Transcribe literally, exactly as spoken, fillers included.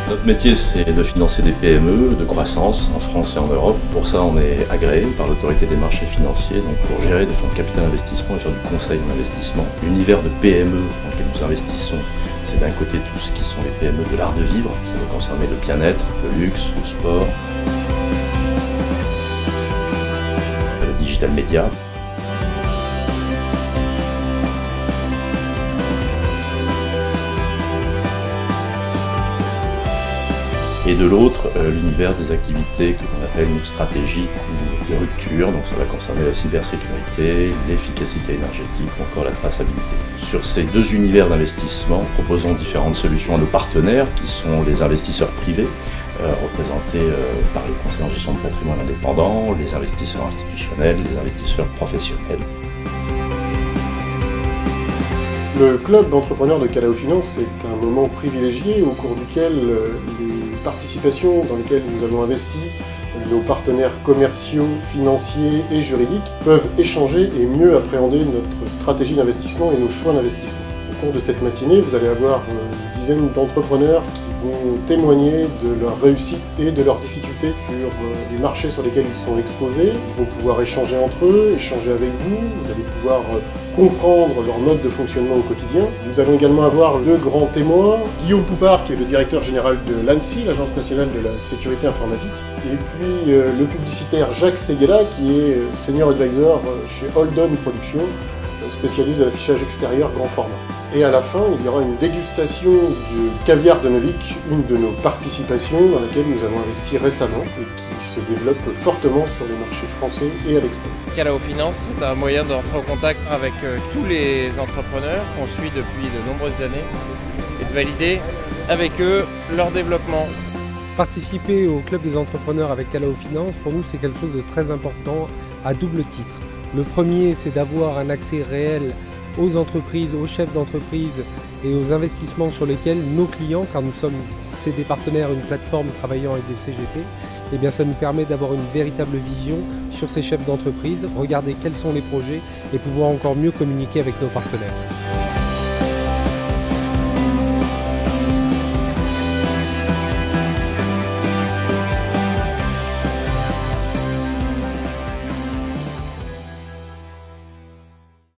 Notre métier, c'est de financer des P M E de croissance en France et en Europe. Pour ça, on est agréé par l'autorité des marchés financiers, donc pour gérer des fonds de capital investissement et faire du conseil en investissement. L'univers de P M E dans lequel nous investissons, c'est d'un côté tout ce qui sont les P M E de l'art de vivre, ça va concerner le bien-être, le luxe, le sport, le digital média. Et de l'autre, euh, l'univers des activités que l'on appelle une stratégie de rupture, donc ça va concerner la cybersécurité, l'efficacité énergétique ou encore la traçabilité. Sur ces deux univers d'investissement, proposons différentes solutions à nos partenaires qui sont les investisseurs privés, euh, représentés euh, par les conseils en gestion de patrimoine indépendants, les investisseurs institutionnels, les investisseurs professionnels. Le club d'entrepreneurs de Calao Finance est un moment privilégié au cours duquel les participations dans lesquelles nous avons investi, nos partenaires commerciaux, financiers et juridiques peuvent échanger et mieux appréhender notre stratégie d'investissement et nos choix d'investissement. Au cours de cette matinée, vous allez avoir une dizaine d'entrepreneurs qui vont témoigner de leur réussite et de leurs difficultés sur les marchés sur lesquels ils sont exposés. Ils vont pouvoir échanger entre eux, échanger avec vous, vous allez pouvoir comprendre leur mode de fonctionnement au quotidien. Nous allons également avoir deux grands témoins, Guillaume Poupard qui est le directeur général de l'ANSSI, l'Agence nationale de la sécurité informatique, et puis euh, le publicitaire Jacques Seguela qui est senior advisor chez Holden Productions, spécialiste de l'affichage extérieur grand format. Et à la fin, il y aura une dégustation du caviar de Novik, une de nos participations dans laquelle nous avons investi récemment et qui se développe fortement sur les marchés français et à l'export. Calao Finance, c'est un moyen de rentrer en contact avec euh, tous les entrepreneurs qu'on suit depuis de nombreuses années et de valider avec eux leur développement. Participer au club des entrepreneurs avec Calao Finance, pour nous, c'est quelque chose de très important à double titre. Le premier, c'est d'avoir un accès réel aux entreprises, aux chefs d'entreprise et aux investissements sur lesquels nos clients, car nous sommes c'est des partenaires, une plateforme travaillant avec des C G P, eh bien ça nous permet d'avoir une véritable vision sur ces chefs d'entreprise, regarder quels sont les projets et pouvoir encore mieux communiquer avec nos partenaires.